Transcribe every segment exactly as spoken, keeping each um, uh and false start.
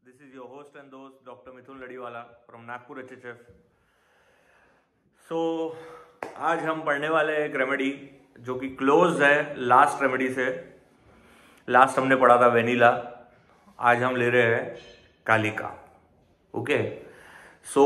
This is your host and host Doctor Mithun Ladiwala from Nagpur H H F. So आज हम पढ़ने वाले हैं एक रेमेडी जो कि क्लोज है लास्ट रेमेडी से। लास्ट हमने पढ़ा था वेनिला, आज हम ले रहे हैं कालिका। ओके, सो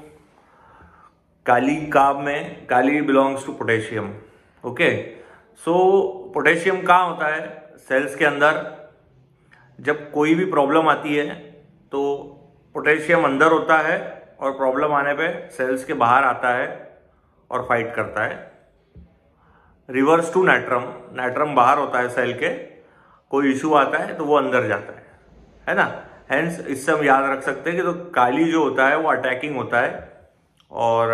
कालिका में काली belongs to potassium. Okay, so potassium कहाँ होता है? सेल्स के अंदर। जब कोई भी प्रॉब्लम आती है तो पोटेशियम अंदर होता है और प्रॉब्लम आने पे सेल्स के बाहर आता है और फाइट करता है। रिवर्स टू नाइट्रम, नाइट्रम बाहर होता है सेल के, कोई इशू आता है तो वो अंदर जाता है, है ना। हेंस इससे हम याद रख सकते हैं कि तो काली जो होता है वो अटैकिंग होता है और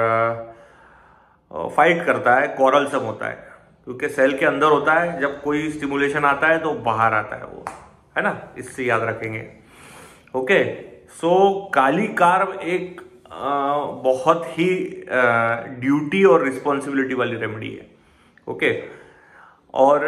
फाइट करता है, कॉरलसम होता है, क्योंकि सेल के अंदर होता है। जब कोई स्टिमुलेशन आता है तो बाहर आता है वो, है ना। इससे याद रखेंगे। ओके, सो काली कार्ब एक आ, बहुत ही ड्यूटी और रिस्पॉन्सिबिलिटी वाली रेमेडी है। ओके, और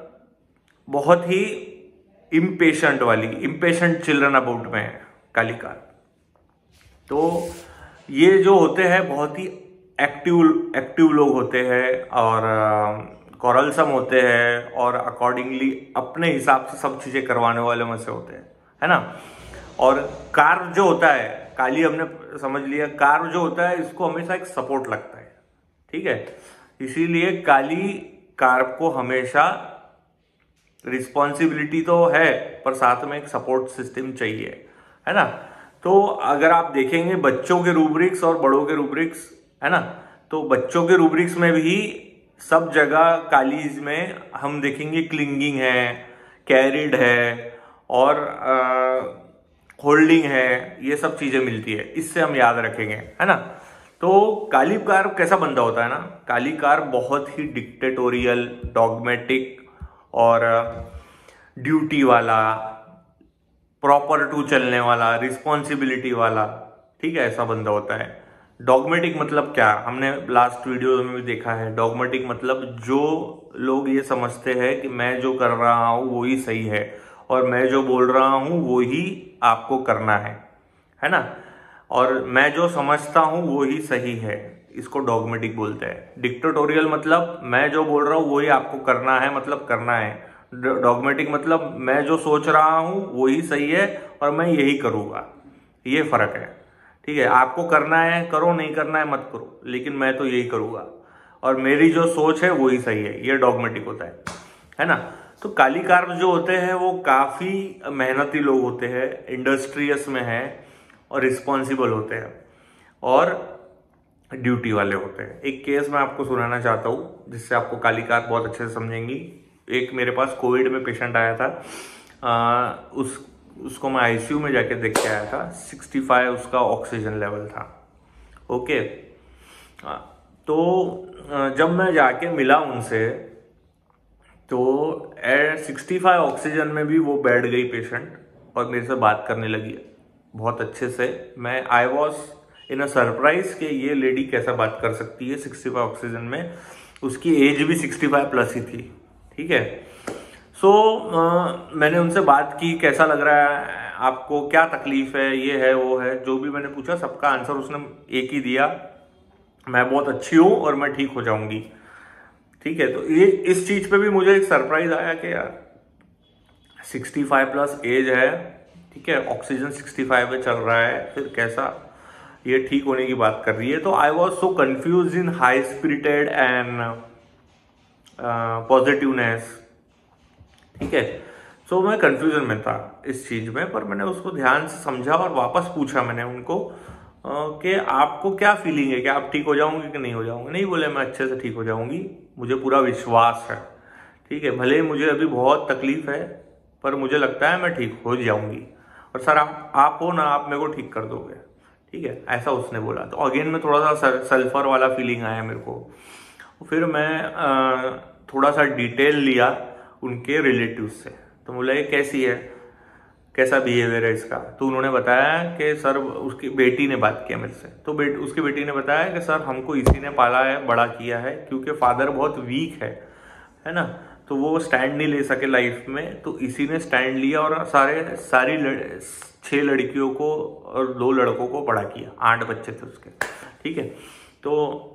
बहुत ही इम्पेशेंट वाली, इम्पेशेंट चिल्ड्रन अबाउट में है काली कार्ब। तो ये जो होते हैं बहुत ही एक्टिव एक्टिव लोग होते हैं और कॉरलसम होते हैं और अकॉर्डिंगली अपने हिसाब से सब चीजें करवाने वाले में से होते हैं, है ना। और कार्ब जो होता है, काली हमने समझ लिया, कार्ब जो होता है इसको हमेशा एक सपोर्ट लगता है, ठीक है। इसीलिए काली कार्ब को हमेशा रिस्पॉन्सिबिलिटी तो है पर साथ में एक सपोर्ट सिस्टम चाहिए, है ना। तो अगर आप देखेंगे बच्चों के रूब्रिक्स और बड़ों के रूब्रिक्स, है ना, तो बच्चों के रूब्रिक्स में भी सब जगह कालीज में हम देखेंगे क्लिंगिंग है, कैरिड है और होल्डिंग है, ये सब चीजें मिलती है। इससे हम याद रखेंगे, है ना। तो काली कार्ब कैसा बंदा होता है ना, काली कार्ब बहुत ही डिक्टेटोरियल, डॉगमेटिक और ड्यूटी वाला, प्रॉपर टू चलने वाला, रिस्पॉन्सिबिलिटी वाला, ठीक है, ऐसा बंदा होता है। डॉगमेटिक मतलब क्या? हमने लास्ट वीडियो में भी देखा है। डॉगमेटिक मतलब जो लोग ये समझते हैं कि मैं जो कर रहा हूं वो ही सही है और मैं जो बोल रहा हूं वो ही आपको करना है, है ना। और मैं जो समझता हूं वो ही सही है, इसको डॉगमेटिक बोलते हैं। डिक्टेटोरियल मतलब मैं जो बोल रहा हूं वो ही आपको करना है, मतलब करना है। डॉगमेटिक मतलब मैं जो सोच रहा हूं वो ही सही है और मैं यही करूंगा, ये फर्क है, ठीक है। आपको करना है करो, नहीं करना है मत करो, लेकिन मैं तो यही करूंगा और मेरी जो सोच है वही सही है, ये डॉगमेटिक होता है, है ना। तो काली कार्ब जो होते हैं वो काफी मेहनती लोग होते हैं, इंडस्ट्रियस में है और रिस्पॉन्सिबल होते हैं और ड्यूटी वाले होते हैं। एक केस मैं आपको सुनाना चाहता हूँ जिससे आपको काली कार्ब बहुत अच्छे से समझेंगी। एक मेरे पास कोविड में पेशेंट आया था, आ, उस उसको मैं आईसीयू में जाके देख के आया था। पैंसठ उसका ऑक्सीजन लेवल था। ओके, तो जब मैं जाके मिला उनसे तो पैंसठ ऑक्सीजन में भी वो बैठ गई पेशेंट और मेरे से बात करने लगी बहुत अच्छे से। मैं I was in a surprise कि ये लेडी कैसा बात कर सकती है पैंसठ ऑक्सीजन में। उसकी एज भी पैंसठ प्लस ही थी, ठीक है। सो so, मैंने उनसे बात की, कैसा लग रहा है आपको, क्या तकलीफ है, ये है वो है, जो भी मैंने पूछा सबका आंसर उसने एक ही दिया, मैं बहुत अच्छी हूं और मैं ठीक हो जाऊंगी, ठीक है। तो ये इस चीज पे भी मुझे एक सरप्राइज आया कि यार पैंसठ प्लस एज है, ठीक है, ऑक्सीजन पैंसठ पे चल रहा है, फिर कैसा ये ठीक होने की बात कर रही है। तो I was so confuse in high spirited and positiveness, ठीक है। सो so, मैं कंफ्यूजन में था इस चीज में, पर मैंने उसको ध्यान से समझा और वापस पूछा मैंने उनको कि आपको क्या फीलिंग है कि आप ठीक हो जाओगे कि नहीं हो जाओगे। नहीं बोले मैं अच्छे से ठीक हो जाऊंगी, मुझे पूरा विश्वास है, ठीक है, भले ही मुझे अभी बहुत तकलीफ है पर मुझे लगता है मैं ठीक हो जाऊंगी और सर आप आप हो ना, आप मेरे को ठीक कर दोगे, ठीक है, ऐसा उसने बोला। तो अगेन में थोड़ा सा सल्फर वाला फीलिंग आया मेरे को। फिर मैं थोड़ा सा डिटेल लिया उनके रिलेटिव से, तो बोला ये कैसी है, कैसा बिहेवियर है इसका। तो उन्होंने बताया कि सर, उसकी बेटी ने बात किया मेरे से, तो बेट उसकी बेटी ने बताया कि सर हमको इसी ने पाला है, बड़ा किया है, क्योंकि फादर बहुत वीक है, है ना। तो वो स्टैंड नहीं ले सके लाइफ में, तो इसी ने स्टैंड लिया और सारे सारी लड़, छह लड़कियों को और दो लड़कों को बड़ा किया, आठ बच्चे थे उसके, ठीक है। तो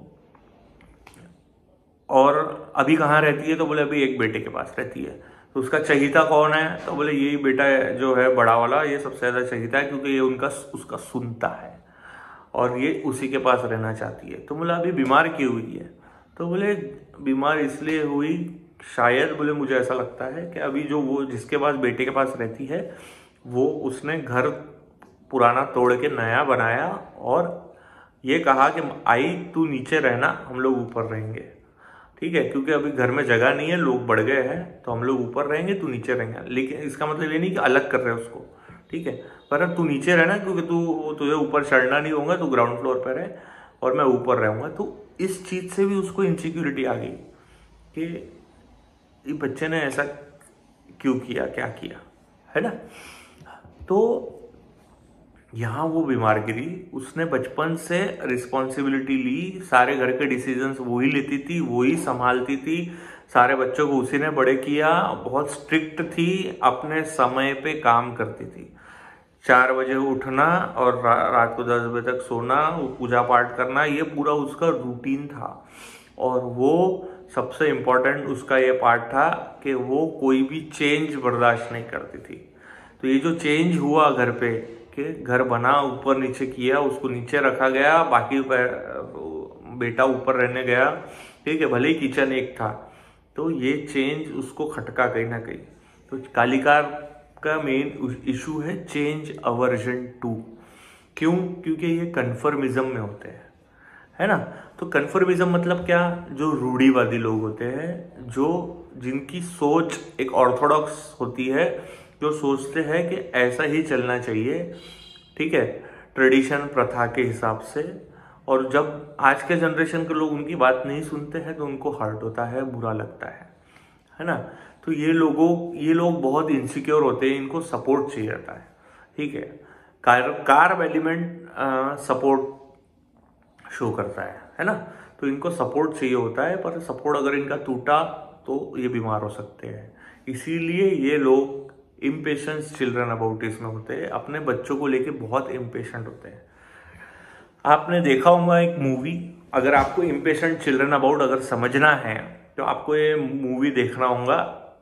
और अभी कहाँ रहती है, तो बोले अभी एक बेटे के पास रहती है। तो उसका चहीता कौन है, तो बोले यही बेटा है जो है बड़ा वाला, ये सबसे ज्यादा चहीता है क्योंकि ये उनका उसका सुनता है और ये उसी के पास रहना चाहती है। तो बोला अभी बीमार क्यों हुई है, तो बोले बीमार इसलिए हुई शायद, बोले मुझे ऐसा लगता है कि अभी जो वो जिसके पास बेटे के पास रहती है वो उसने घर पुराना तोड़ के नया बनाया और ये कहा कि आई तू नीचे रहना, हम लोग ऊपर रहेंगे, ठीक है, क्योंकि अभी घर में जगह नहीं है, लोग बढ़ गए हैं, तो हम लोग ऊपर रहेंगे, तू नीचे रहेंगे। लेकिन इसका मतलब ये नहीं कि अलग कर रहे हैं उसको, ठीक है, पर अब तू नीचे रहना क्योंकि तू तुझे ऊपर चढ़ना नहीं होगा, तू ग्राउंड फ्लोर पर रहे और मैं ऊपर रहूंगा। तो इस चीज से भी उसको इनसिक्योरिटी आ गई कि ये बच्चे ने ऐसा क्यों किया, क्या किया, है ना। तो यहाँ वो बीमार गिरी, उसने बचपन से रिस्पॉन्सिबिलिटी ली, सारे घर के डिसीजंस वो ही लेती थी, वो ही संभालती थी, सारे बच्चों को उसी ने बड़े किया, बहुत स्ट्रिक्ट थी, अपने समय पे काम करती थी, चार बजे उठना और रा, रात को दस बजे तक सोना, पूजा पाठ करना, ये पूरा उसका रूटीन था। और वो सबसे इम्पोर्टेंट उसका ये पार्ट था कि वो कोई भी चेंज बर्दाश्त नहीं करती थी। तो ये जो चेंज हुआ घर पे कि घर बना, ऊपर नीचे किया, उसको नीचे रखा गया, बाकी बेटा ऊपर रहने गया, ठीक है, भले ही किचन एक था, तो ये चेंज उसको खटका कहीं ना कहीं। तो कालिकार का मेन इशू है चेंज अवर्जन टू। क्यों? क्योंकि ये कन्फर्मिज्म में होते हैं, है ना। तो कन्फर्मिज्म मतलब क्या, जो रूढ़िवादी लोग होते हैं, जो जिनकी सोच एक ऑर्थोडॉक्स होती है, जो सोचते हैं कि ऐसा ही चलना चाहिए, ठीक है, ट्रेडिशन प्रथा के हिसाब से। और जब आज के जनरेशन के लोग उनकी बात नहीं सुनते हैं तो उनको हर्ट होता है, बुरा लगता है, है ना। तो ये लोगों ये लोग बहुत इनसिक्योर होते हैं, इनको सपोर्ट चाहिए रहता है, ठीक है। कार कार एलिमेंट सपोर्ट शो करता है है ना। तो इनको सपोर्ट चाहिए होता है, पर सपोर्ट अगर इनका टूटा तो ये बीमार हो सकते हैं। इसीलिए ये लोग इम्पेशेंस चिल्ड्रन अबाउट इसमें होते हैं, अपने बच्चों को लेके बहुत इम्पेशेंट होते हैं। आपने देखा होगा एक मूवी, अगर आपको इम्पेशेंट चिल्ड्रन अबाउट अगर समझना है तो आपको ये मूवी देखना होगा,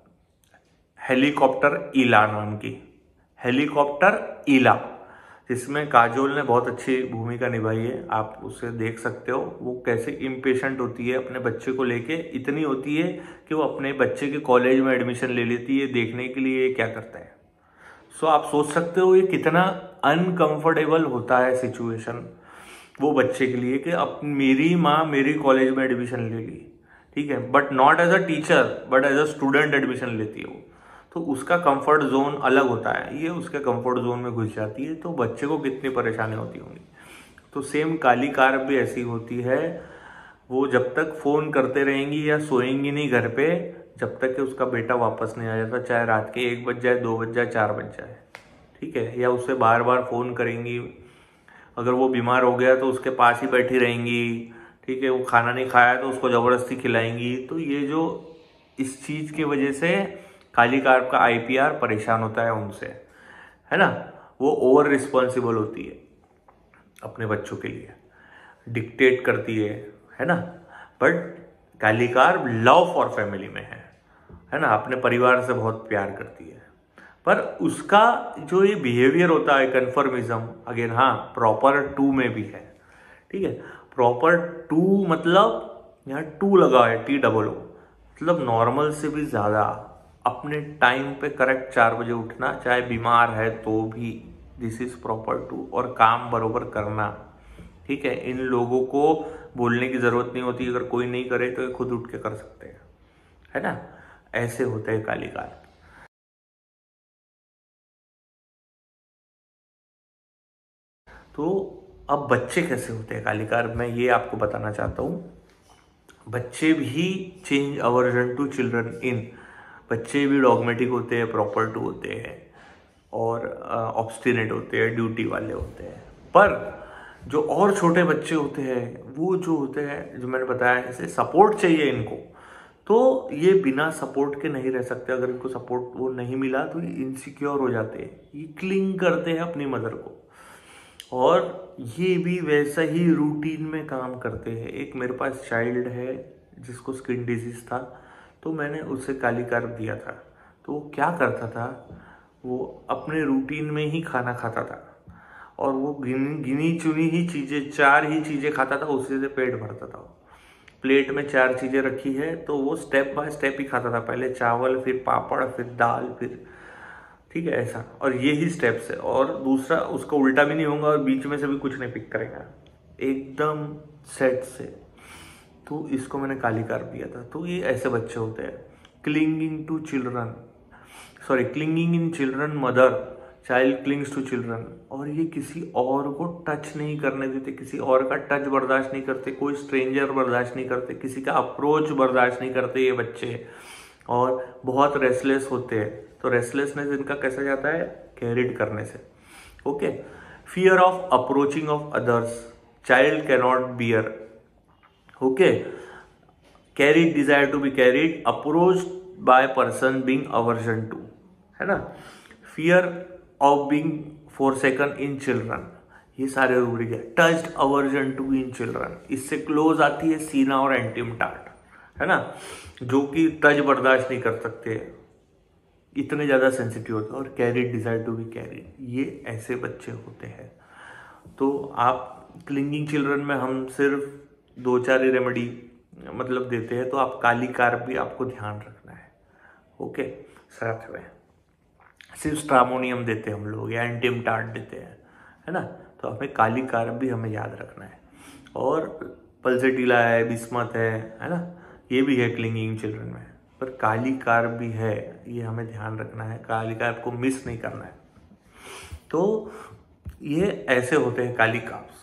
हेलीकॉप्टर ईला नाम की, हेलीकॉप्टर ईला, जिसमें काजोल ने बहुत अच्छी भूमिका निभाई है। आप उसे देख सकते हो, वो कैसे इम्पेशेंट होती है अपने बच्चे को लेके, इतनी होती है कि वो अपने बच्चे के कॉलेज में एडमिशन ले लेती है देखने के लिए क्या करता है। सो आप सोच सकते हो ये कितना अनकंफर्टेबल होता है सिचुएशन वो बच्चे के लिए कि अब मेरी माँ मेरी कॉलेज में एडमिशन ले ली, ठीक है, but not as a teacher but as a student admission लेती है वो, तो उसका कंफर्ट जोन अलग होता है, ये उसके कंफर्ट जोन में घुस जाती है, तो बच्चे को कितनी परेशानी होती होंगी। तो सेम काली कार भी ऐसी होती है, वो जब तक फोन करते रहेंगी या सोएंगी नहीं घर पे, जब तक कि उसका बेटा वापस नहीं आ जाता, चाहे रात के एक बज जाए, दो बज जाए, चार बज जाए, ठीक है, या उससे बार बार फोन करेंगी। अगर वो बीमार हो गया तो उसके पास ही बैठी रहेंगी, ठीक है, वो खाना नहीं खाया तो उसको जबरदस्ती खिलाएंगी। तो ये जो इस चीज की वजह से काली कार का आईपीआर परेशान होता है उनसे, है ना। वो ओवर रिस्पॉन्सिबल होती है अपने बच्चों के लिए, डिक्टेट करती है है ना। बट काली कार लव फॉर फैमिली में है है ना, अपने परिवार से बहुत प्यार करती है। पर उसका जो ये बिहेवियर होता है कन्फर्मिज्म, अगेन हाँ प्रॉपर टू में भी है, ठीक है। प्रॉपर टू मतलब यहाँ टू लगा है, टी डबल ओ, मतलब नॉर्मल से भी ज्यादा अपने टाइम पे करेक्ट चार बजे उठना, चाहे बीमार है तो भी, दिस इज प्रॉपर टू। और काम बरोबर करना, ठीक है, इन लोगों को बोलने की जरूरत नहीं होती, अगर कोई नहीं करे तो ये खुद उठ के कर सकते हैं, है ना। ऐसे होते हैं काली कार। तो अब बच्चे कैसे होते हैं काली कार, मैं ये आपको बताना चाहता हूँ। बच्चे भी change aversion to children in, बच्चे भी डॉगमेटिक होते हैं, प्रॉपर टू होते हैं, और ऑब्स्टिनेट होते हैं, ड्यूटी वाले होते हैं। पर जो और छोटे बच्चे होते हैं वो जो होते हैं, जो मैंने बताया, जैसे सपोर्ट चाहिए इनको, तो ये बिना सपोर्ट के नहीं रह सकते। अगर इनको सपोर्ट वो नहीं मिला तो ये इनसिक्योर हो जाते हैं, ये क्लिंग करते हैं अपनी मदर को, और ये भी वैसा ही रूटीन में काम करते हैं। एक मेरे पास चाइल्ड है जिसको स्किन डिजीज था, तो मैंने उसे काली कार्ब दिया था। तो वो क्या करता था, वो अपने रूटीन में ही खाना खाता था, और वो गिनी गिनी चुनी ही चीज़ें, चार ही चीज़ें खाता था, उसी से पेट भरता था। प्लेट में चार चीज़ें रखी है तो वो स्टेप बाय स्टेप ही खाता था, पहले चावल, फिर पापड़, फिर दाल, फिर, ठीक है, ऐसा। और ये ही स्टेप्स है। और दूसरा, उसका उल्टा भी नहीं होगा और बीच में से भी कुछ नहीं पिक करेगा, एकदम सेट से। तो इसको मैंने काली कार्ब दिया था। तो ये ऐसे बच्चे होते हैं, clinging to children, sorry clinging in children mother, child clings to children, और ये किसी और को टच नहीं करने देते, किसी और का टच बर्दाश्त नहीं करते, कोई स्ट्रेंजर बर्दाश्त नहीं करते, किसी का अप्रोच बर्दाश्त नहीं करते ये बच्चे, और बहुत रेस्टलेस होते हैं। तो रेस्टलेसनेस इनका कैसे जाता है, कैरिड करने से। Okay, fear of approaching of others, child can not bear. Okay, carried, desire to be carried, approach by person being aversion to, है ना। Fear of being forsaken in children, ये सारे रूब्रिक है। Touched, aversion to in children, इससे close आती है सीना और एंटिमटाट, है ना, जो कि टच बर्दाश्त नहीं कर सकते, इतने ज्यादा सेंसिटिव होते हैं। और carried, desire to be carried, ये ऐसे बच्चे होते हैं। तो आप क्लिंगिंग चिल्ड्रन में हम सिर्फ दो चार रेमेडी मतलब देते हैं, तो आप काली कार्ब भी आपको ध्यान रखना है। ओके, साथ में सिर्फ स्ट्रामोनियम देते हैं हम लोग, या एंटिमटाट देते हैं, है ना। तो हमें काली कार्ब भी हमें याद रखना है। और पल्सेटिला है, बिस्मथ है, है ना, ये भी है क्लिंगिंग चिल्ड्रन में, पर काली कार्ब भी है, ये हमें ध्यान रखना है, काली कार्ब को मिस नहीं करना है। तो ये ऐसे होते हैं kali carbs.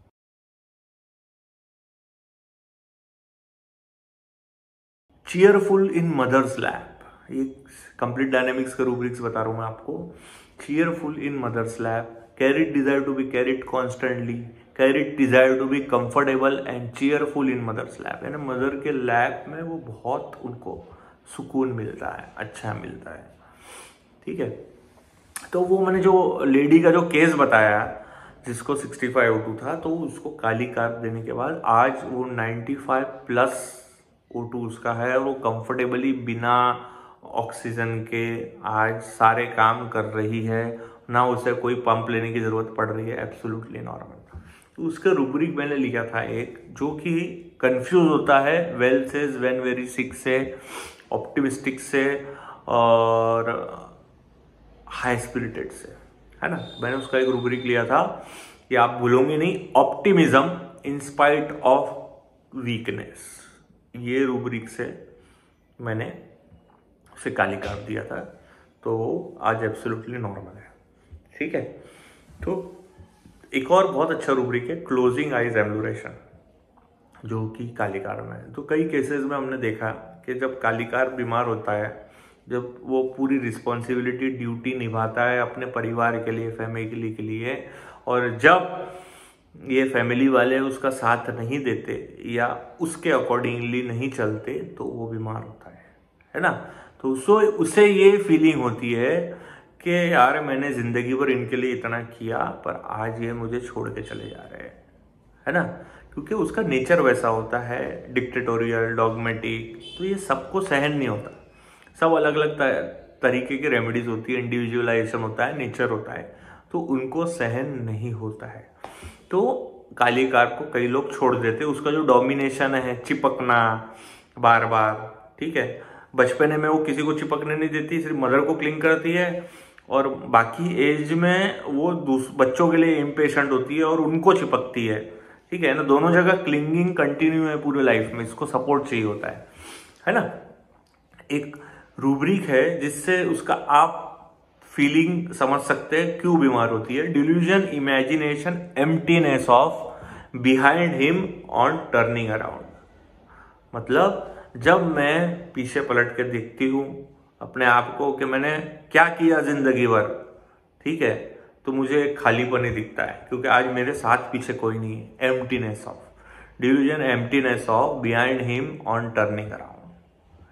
Cheerful in mother's lap, ये कंप्लीट डायनेमिक्स का रूब्रिक्स बता रहा हूं मैं आपको। Cheerful in mother's lap, carried, desire to be carried constantly, carried, desire to be comfortable and cheerful in mother's lap, यानी मदर के लैप में वो बहुत उनको सुकून मिलता है, अच्छा मिलता है, ठीक है। तो वो मैंने जो लेडी का जो केस बताया जिसको सिक्सटी फाइव ओ टू था, तो उसको काली कार्ब देने के बाद आज वो ninety five plus O two उसका है, और वो कंफर्टेबली बिना ऑक्सीजन के आज सारे काम कर रही है, ना उसे कोई पंप लेने की जरूरत पड़ रही है, एब्सोल्युटली नॉर्मल। तो उसका रूब्रिक मैंने लिखा था एक, जो कि कंफ्यूज होता है well says when very sick से, ऑप्टिमिस्टिक से, और हाई स्पिरिटेड से, है ना। मैंने उसका एक रूब्रिक लिया था कि आप भूलोगे नहीं, optimism in spite of weakness, ये रूब्रिक से मैंने उसे काली कार्ब दिया था। तो आज एब्सोल्युटली नॉर्मल है, ठीक है। तो एक और बहुत अच्छा रूब्रिक है क्लोजिंग आइज एम्बुलेशन, जो कि काली कार्ब में है। तो कई केसेस में हमने देखा कि जब काली कार्ब बीमार होता है, जब वो पूरी रिस्पॉन्सिबिलिटी, ड्यूटी निभाता है अपने परिवार के लिए, फैमिली के लिए, और जब ये फैमिली वाले उसका साथ नहीं देते या उसके अकॉर्डिंगली नहीं चलते, तो वो बीमार होता है, है ना। तो उसो उसे ये फीलिंग होती है कि यार मैंने जिंदगी भर इनके लिए इतना किया, पर आज ये मुझे छोड़ के चले जा रहे हैं, है ना। क्योंकि उसका नेचर वैसा होता है, डिक्टेटोरियल, डॉगमेटिक, तो ये सबको सहन नहीं होता। सब अलग अलग तरीके की रेमेडीज होती है, इंडिविजुअलाइजेशन होता है, नेचर होता है, तो उनको सहन नहीं होता है। तो काली कार्ब को कई लोग छोड़ देते, उसका जो डोमिनेशन है, चिपकना बार बार, ठीक है। बचपने में वो किसी को चिपकने नहीं देती, सिर्फ मदर को क्लिंग करती है, और बाकी एज में वो बच्चों के लिए इम्पेशेंट होती है और उनको चिपकती है, ठीक है ना। दोनों जगह क्लिंगिंग कंटिन्यू है पूरे लाइफ में, इसको सपोर्ट चाहिए होता है, है ना। एक रूब्रिक है जिससे उसका आप फीलिंग समझ सकते हैं क्यों बीमार होती है। Delusion, imagination, emptiness of behind him on turning around, मतलब जब मैं पीछे पलट के देखती हूं अपने आप को कि मैंने क्या किया जिंदगी भर, ठीक है, तो मुझे खालीपन ही दिखता है, क्योंकि आज मेरे साथ पीछे कोई नहीं है। Emptiness of, delusion, emptiness of behind him on turning around,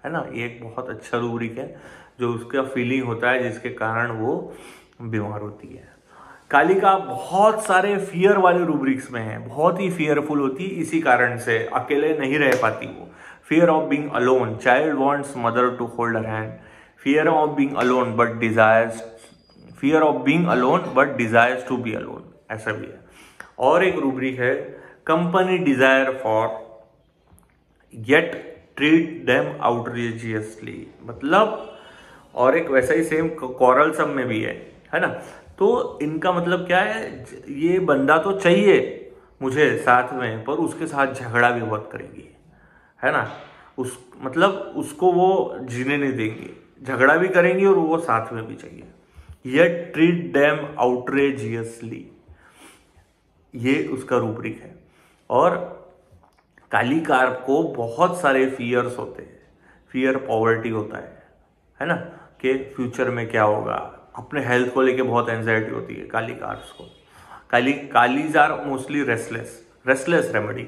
है ना। ये एक बहुत अच्छा रूब्रिक है जो उसका फीलिंग होता है जिसके कारण वो बीमार होती है। कालिका बहुत सारे फियर वाले रूब्रिक्स में है, बहुत ही फियरफुल होती है, इसी कारण से अकेले नहीं रह पाती वो। Fear of being alone, child wants mother to hold her hand. Fear of being alone but desires fear of being alone but desires to be alone, ऐसा भी है। और एक रूब्रिक है company desire for yet treat them outrageously, मतलब और एक वैसा ही सेम कॉरल सम में भी है है ना। तो इनका मतलब क्या है, ये बंदा तो चाहिए मुझे साथ में, पर उसके साथ झगड़ा भी बहुत करेंगी, है ना। उस मतलब उसको वो जीने नहीं देंगे, झगड़ा भी करेंगी और वो साथ में भी चाहिए। येट ट्रीट देम आउटरेजियसली, ये उसका रूब्रिक है। और काली कार्प को बहुत सारे फियर्स होते हैं। फियर पॉवर्टी होता है है ना, कि फ्यूचर में क्या होगा, अपने हेल्थ को लेके बहुत एंजाइटी होती है काली कार्प्स को। Kali kalis are mostly restless restless remedy.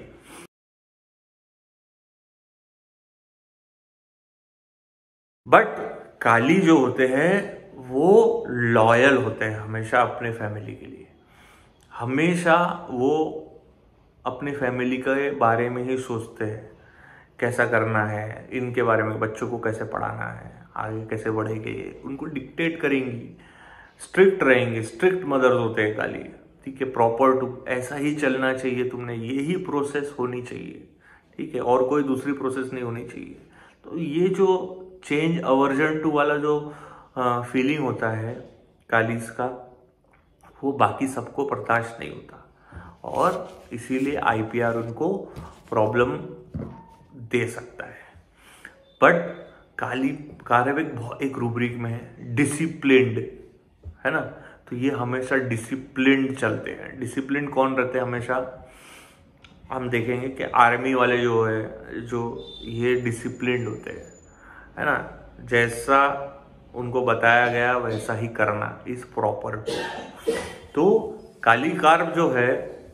But kali जो होते हैं वो लॉयल होते हैं हमेशा अपने फैमिली के लिए। हमेशा वो अपनी फैमिली के बारे में ही सोचते हैं, कैसा करना है, इनके बारे में, बच्चों को कैसे पढ़ाना है, आगे कैसे बढ़ेंगे, उनको डिक्टेट करेंगी, स्ट्रिक्ट रहेंगे। स्ट्रिक्ट मदर्स होते हैं काली, ठीक है। प्रॉपर टू ऐसा ही चलना चाहिए, तुमने यही प्रोसेस होनी चाहिए, ठीक है, और कोई दूसरी प्रोसेस नहीं होनी चाहिए। तो ये जो चेंज अवर्जन टू वाला जो फीलिंग होता है कालीस का, वो बाकी सबको बर्दाश्त नहीं होता, और इसीलिए आईपीआर उनको प्रॉब्लम दे सकता है। बट काली कार्प एक एक रूब्रिक में है डिसिप्लिन्ड, है ना। तो ये हमेशा डिसिप्लिन्ड चलते हैं। डिसिप्लिन कौन रहते हैं हमेशा, हम देखेंगे कि आर्मी वाले जो है, जो ये डिसिप्लिन्ड होते हैं, है ना। जैसा उनको बताया गया वैसा ही करना इस प्रॉपर। तो काली कार्प जो है,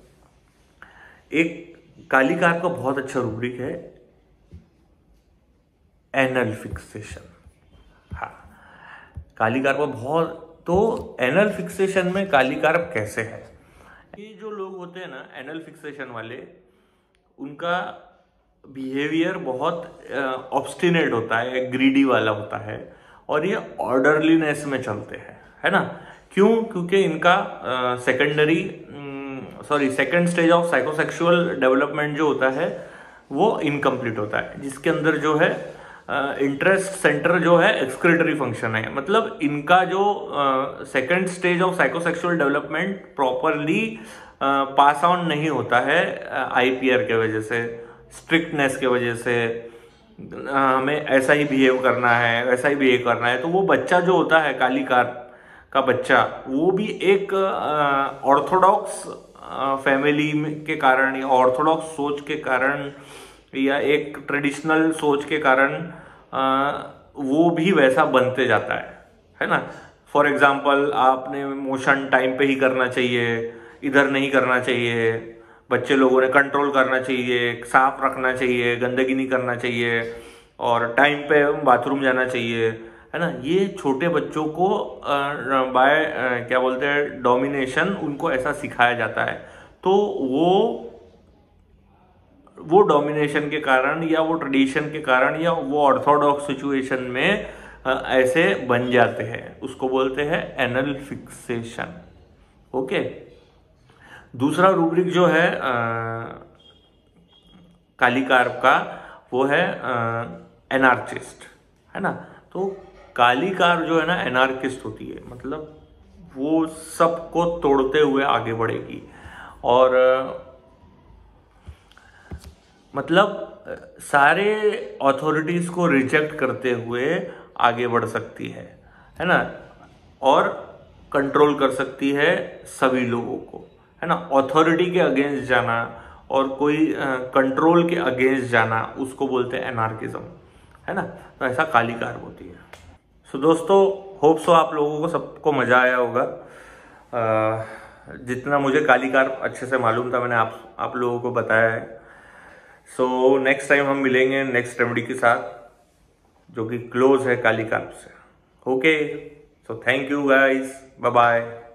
एक काली कार्प का बहुत अच्छा रूब्रिक है एनल फिक्सेशन। हाँ, काली कार्प का बहुत, तो एनल फिक्सेशन में काली कार्प कैसे है, ये जो लोग होते हैं ना एनल फिक्सेशन वाले, उनका बिहेवियर बहुत ऑब्स्टिनेट होता है, ग्रीडी वाला होता है, और ये ऑर्डरलीनेस में चलते हैं, है ना। क्यों? क्योंकि इनका secondary sorry second stage of psychosexual development जो होता है वो इनकम्प्लीट होता है, जिसके अंदर जो है इंटरेस्ट uh, सेंटर जो है एक्सक्रीटरी फंक्शन है। मतलब इनका जो second stage of psychosexual development properly pass on नहीं होता है आईपीआर के वजह से, स्ट्रिक्टनेस के वजह से। uh, हमें ऐसा ही बिहेव करना है, वैसा ही बिहेव करना है। तो वो बच्चा जो होता है काली कार्प का बच्चा, वो भी एक ऑर्थोडॉक्स फैमिली के कारण या ऑर्थोडॉक्स सोच के कारण या एक ट्रेडिशनल सोच के कारण वो भी वैसा बनते जाता है, है ना। फॉर एग्जाम्पल, आपने मोशन टाइम पे ही करना चाहिए, इधर नहीं करना चाहिए, बच्चे लोगों ने कंट्रोल करना चाहिए, साफ रखना चाहिए, गंदगी नहीं करना चाहिए, और टाइम पे बाथरूम जाना चाहिए, है ना। ये छोटे बच्चों को बाय क्या बोलते हैं डोमिनेशन, उनको ऐसा सिखाया जाता है। तो वो वो डोमिनेशन के कारण या वो ट्रेडिशन के कारण या वो ऑर्थोडॉक्स सिचुएशन में ऐसे बन जाते हैं, उसको बोलते हैं एनल फिक्सेशन। ओके। दूसरा रूब्रिक जो है काली कार्प का, वो है एनार्किस्ट, है ना। तो काली कार्प जो है ना एनार्किस्ट होती है, मतलब वो सबको तोड़ते हुए आगे बढ़ेगी, और मतलब सारे अथॉरिटीज को रिजेक्ट करते हुए आगे बढ़ सकती है, है ना, और कंट्रोल कर सकती है सभी लोगों को, है ना। अथॉरिटी के अगेंस्ट जाना और कोई कंट्रोल के अगेंस्ट जाना, उसको बोलते हैं एनार्किज्म, है ना। तो ऐसा काली कार्प होती है। सो so, दोस्तों, होप सो आप लोगों को सबको मजा आया होगा। आ, जितना मुझे काली कार्प अच्छे से मालूम था मैंने आप आप लोगों को बताया है। सो नेक्स्ट टाइम हम मिलेंगे नेक्स्ट रेमेडी के साथ। जो कि क्लोज है काली कार्प से। Okay, so thank you guys, bye bye.